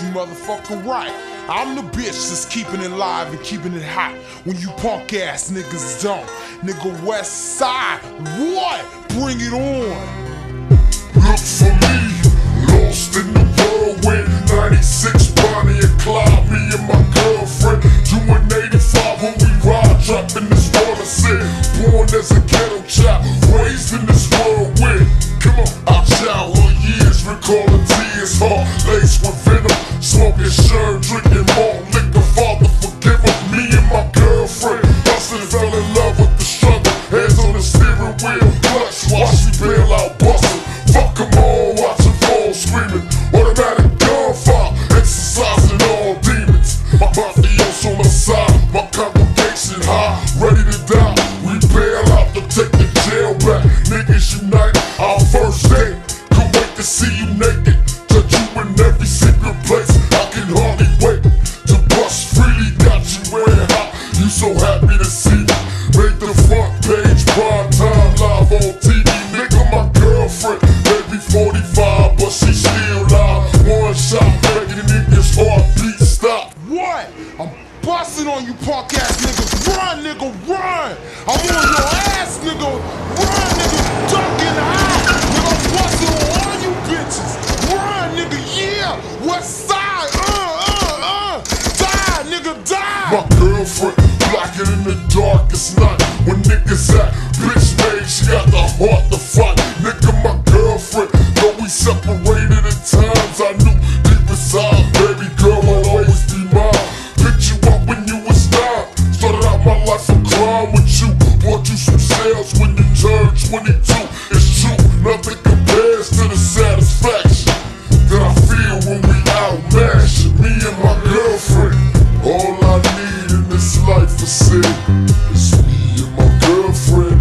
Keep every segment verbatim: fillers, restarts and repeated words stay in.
you motherfucking right. I'm the bitch that's keeping it live and keeping it hot when you punk ass niggas don't. Nigga West Side, what? Bring it on. Look for me, lost in the whirlwind. ninety-six, Bonnie and Clyde, me and my girlfriend. Doing eighty-five when we ride, dropping this water sin. Born as a ghetto child, raised in this whirlwind. Come on, our childhood years, recalling tears, heart laced with venom. Smoking sherm, drinking malt liquor, Father forgive him. Me and my girlfriend, bustin', fell in love with the struggle. Hands on the steering wheel, clutch while she bail out bustin'. Fuck them all, watching fall screaming. Automatic gunfire, exercising all demons. My mafioso on my side, my congregation high, ready to die. We bail out to take the jail back. Niggas unite, our first date. Can't wait to see you naked. Touch you in every secret place. I can hardly wait to bust freely. Got you wearing hot, you so happy to see me. Make the front page, prime time, live on T V. Nigga, my girlfriend, maybe forty-five, but she still live. One shot, making the niggas heartbeat stop. What? I'm busting on you punk ass niggas. Run, nigga, run! I'm on your ass, nigga. Run, nigga, ducking out. Nigga, I'm busting on all you bitches. Run, nigga, yeah. West Side, uh, uh, uh. Die, nigga, die. My girlfriend, blacker than the darkest night. When niggas at bitch made, she got the heart to fight. Nigga, my girlfriend, though we separated at times, I knew deep inside, baby girl, I'll always be mine. Picked you up when you was nine. Started out my life of crime with you. Bought you some sales when you turned twenty-two. It's true, nothing compares to the satisfaction that I feel when we out mashing. Me and my girlfriend, all I need in this life is sin. It's me and my girlfriend.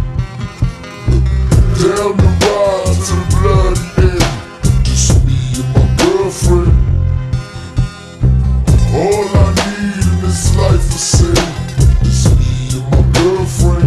Down the ride to the bloody end. Just me and my girlfriend. All I need in this life is sin. It's me and my girlfriend.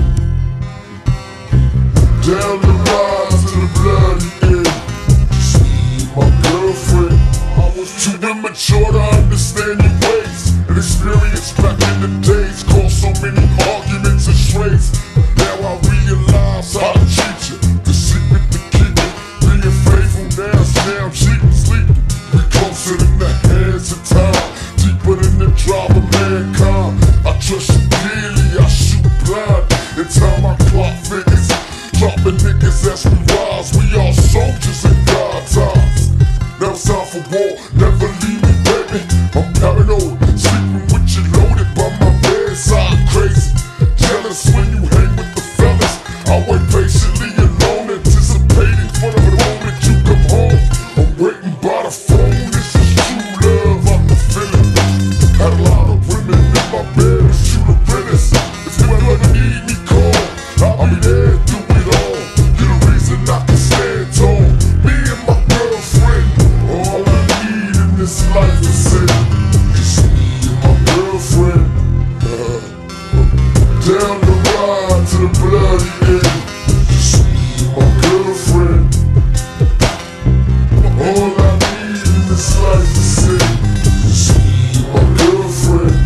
Down the ride to the bloody end. Just me and my girlfriend. I was too immature to understand your ways and experience back in the days. Caused so many arguments and strays. Now I realize how to treat you. The secret to keep it. Being faithful now is now cheating, sleeping. We closer than the hands of time. Deeper than the drive of mankind. I trust you dearly, I shoot blind. In time I clock figures. Dropping niggas as we rise. We all soldiers in God's eyes. Now it's time for war, never leave me, baby. I'm paranoid, sleeping with you loaded by my bedside. Crazy, jealous when you hang with the fellas. I wait patiently alone, anticipating for the moment you come home. I'm waiting by the phone, this is true love, I can feel it. Had a lot of women in my bed, it's you the realest. If you ever need me, call, I'll be there, do it all. You're the reason I can stand tall. Me and my girlfriend, all I need in this life is sin. Just me and my girlfriend. uh, Down the ride to the bloody end. Just me and my girlfriend. All I need in this life is sin. Just me and my girlfriend.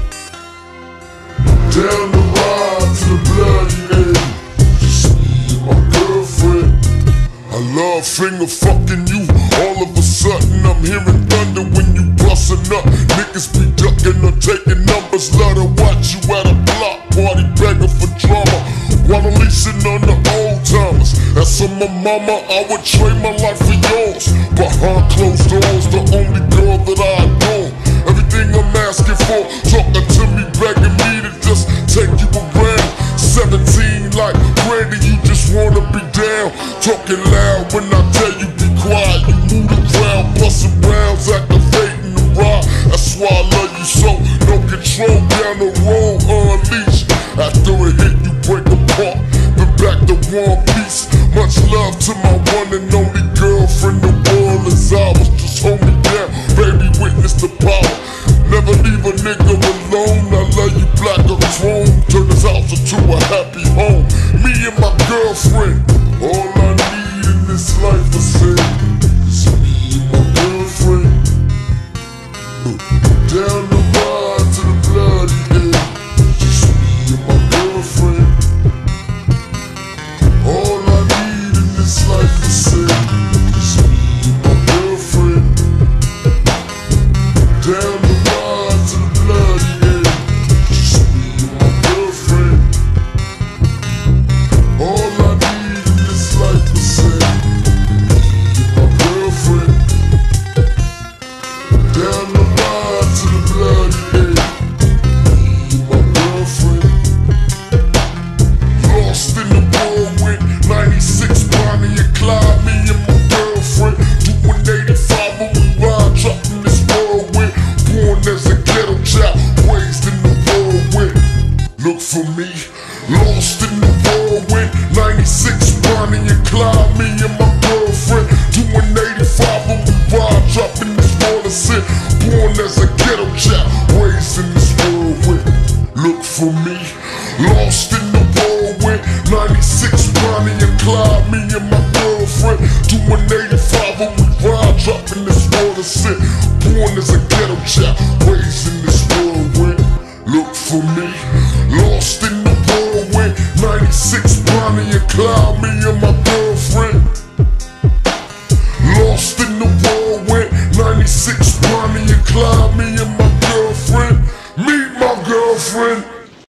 Down the ride to the bloody end. Just me and my girlfriend. I love finger fucking you. All of a sudden I'm hearing thunder when you bustin' up. Niggas be ducking or taking numbers. Love to watch you at a block party begging for drama while unleashing on the old timers. As for my mama, I would trade my life for yours. Behind closed doors, the only girl that I adore. Everything I'm asking for, talking to me, begging me to just take you around. Seventeen like Brandy, you just wanna be down. Talking loud when I tell you be quiet. You move the ground, bustin' rounds, activating the ride. That's why I love you so. No control down the road, unleashed. After a hit, you break apart. Then back to one piece. Much love to my one and only girlfriend. The world is ours. Just hold me down, baby. Witness the power. Never leave a nigga alone. I love you black or chrome. Turn this house into a happy home. Me and my girlfriend. All I need in this life is sin. It's me and my girlfriend. Clyde, me and my girlfriend doing eighty-five when we ride, dropping this water shit. Born as a ghetto child.